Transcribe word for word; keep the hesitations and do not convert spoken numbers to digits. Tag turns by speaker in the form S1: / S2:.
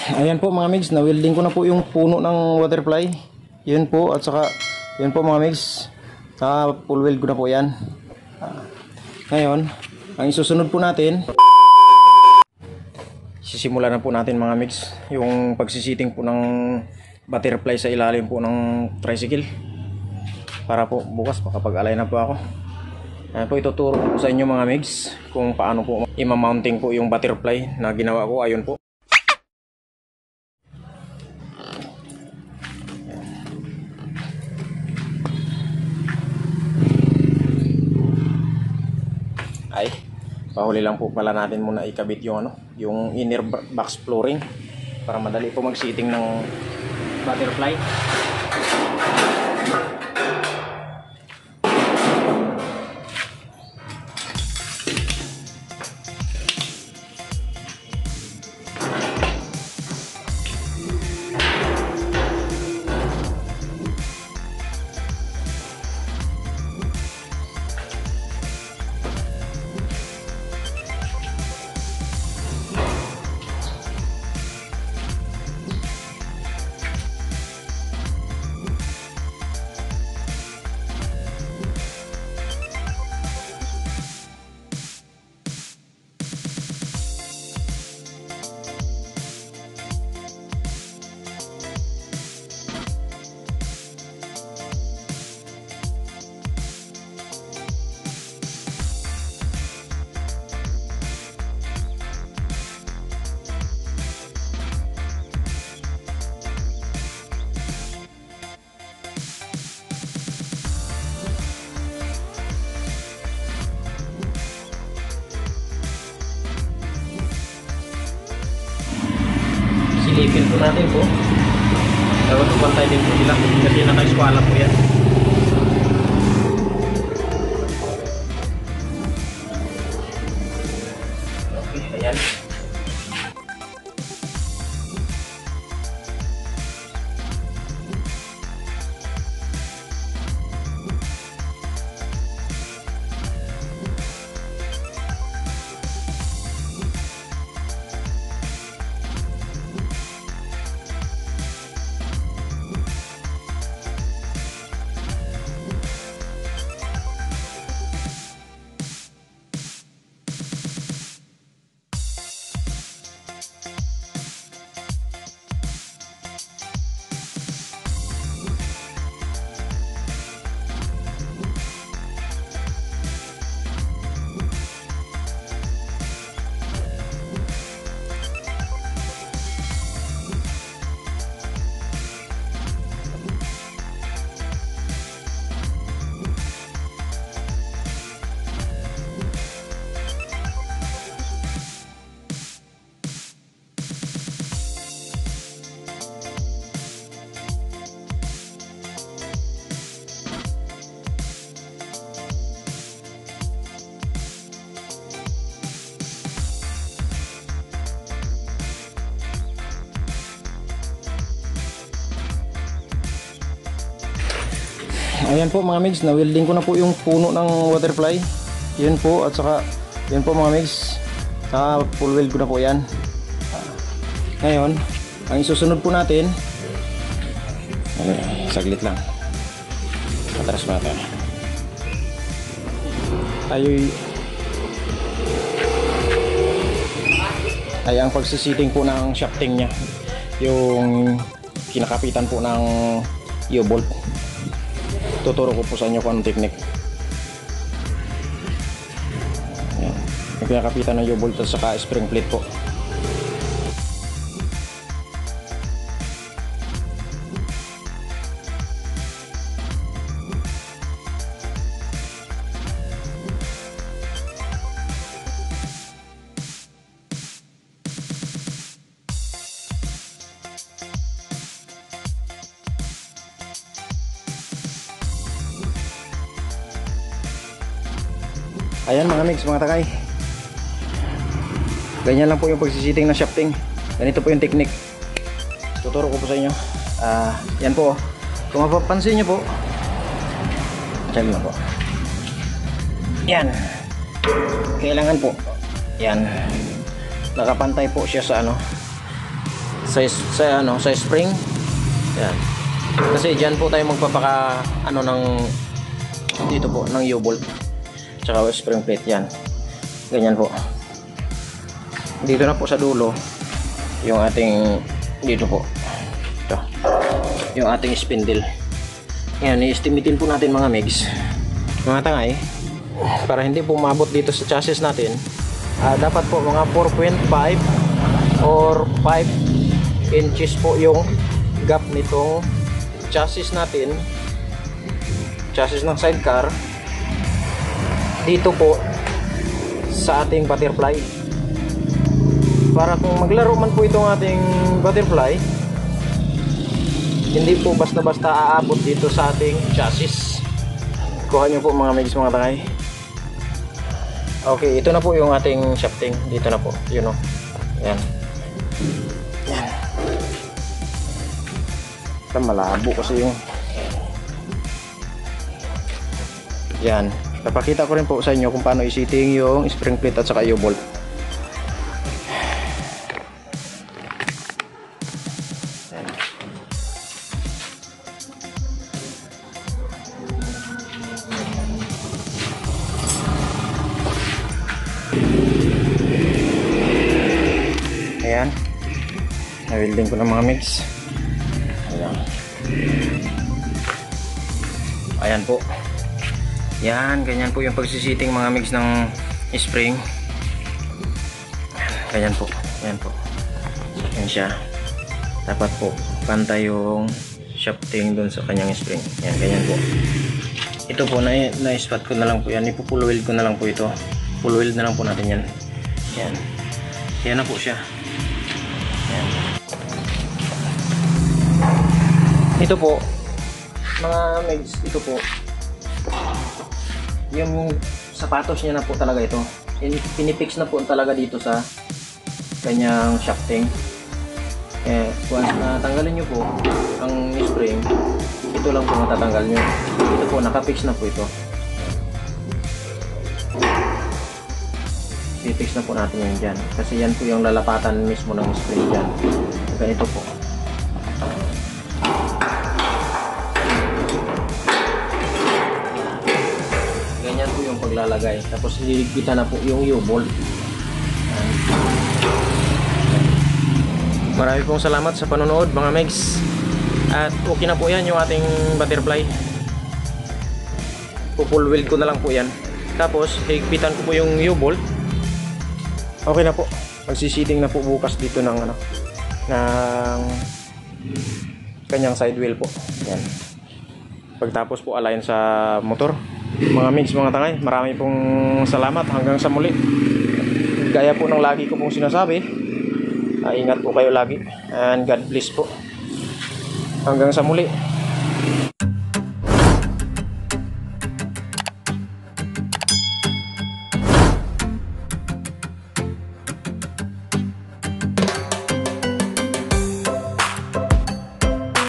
S1: Ayan po mga migs, na-welding ko na po yung puno ng waterfly. Yun po, at saka yun po mga migs, saka full weld ko na po yan. Ngayon, ang isusunod po natin, sisimula na po natin mga migs, yung pagsisiting po ng butterfly sa ilalim po ng tricycle. Para po bukas makapag-alay na po ako. Ayan po, ituturo ko po sa inyo mga migs kung paano po ima-mounting po yung butterfly na ginawa ko. Ayun po. Ay, pahuli lang po pala natin muna ikabit yung ano, yung inner box flooring para madali po mag-seating ng butterfly. Silipin po natin po. Dapat pantay din po sila kasi naka-eskwala po yan. Okay, ayan. Ayan po mga migs, na-welding ko na po yung puno ng waterfly. Yun po, at saka yun po mga migs, saka full weld ko na po yan. Ngayon, ang isusunod po natin, ay, saglit lang, patras mata tayo ay ang pagsisiting po ng shafting nya, yung kinakapitan po ng U-bolt. Tuturo ko po sa inyo kung anong technique. Ayan. Yung pinakapitan ng U-bolt at saka spring plate po. Ayan mga migs, mga takay, ganyan lang po yung pagsisiting ng shafting. Ganito po yung technique. Tuturo ko po sa inyo. uh, Yan po, kung mapapansin nyo po, check mo po, yan, kailangan po yan nakapantay po siya sa ano, sa, sa ano, sa spring. Yan. Kasi diyan po tayo magpapaka ano ng dito po ng U-bolt tsaka spring plate yan. Ganyan po. Dito na po sa dulo yung ating dito po. Ito. Yung ating spindle. Ngayon, i-estimatein po natin mga megs. Mga tangay, para hindi po maabot dito sa chassis natin, uh, dapat po mga four point five or five inches po yung gap nitong chassis natin, chassis ng sidecar, dito po sa ating butterfly. Para kung maglaro man po itong ating butterfly, hindi po basta-basta aabot dito sa ating chassis. Kuha nyo po mga megs, mga tangay. Okay, ito na po yung ating shafting. Dito na po, yun o. Yan. Yan. Ito malabo kasi yung yan. Napakita ko rin po sa inyo kung paano i-setting yung spring plate at saka U-bolt. Ayan, na-welding ko ng mga mix. Ayan. Ayan po. Yan, ganyan po yung pagsisiting mga mix ng spring. Ganyan po. Ayan po. Ayan siya. Dapat po pantay yung shafting dun sa kanyang spring. Ayan, ganyan po. Ito po, na-spot ko na lang po yan. Ipo-full weld ko na lang po ito. Full weld na lang po natin yan. Ayan. Ayan na po siya. Ayan. Ito po mga megs, ito po yung sapatos niya na po talaga ito. Pinipix na po talaga dito sa kanyang shafting. Eh, once na tanggalin nyo po ang spring, ito lang po matatanggal nyo. Ito po, nakapix na po ito. Pipix na po natin yan dyan. Kasi yan po yung lalapatan mismo ng spring dyan. Ganito po. Ganyan po yung paglalagay. Tapos liligpitan na po yung U-bolt. Marami pong salamat sa panonood mga megs. At okay na po yan yung ating butterfly. Full weld ko na lang po yan. Tapos higpitan ko po yung U-bolt. Okay na po. Magsisiting na po bukas dito ng ano ng kanyang side wheel po. Yan. Pagtapos po align sa motor. Mga mix, mga tangay, marami pong salamat hanggang sa muli. Gaya po ng lagi ko pong sinasabi, uh, ingat po kayo lagi and God bless po. Hanggang sa muli.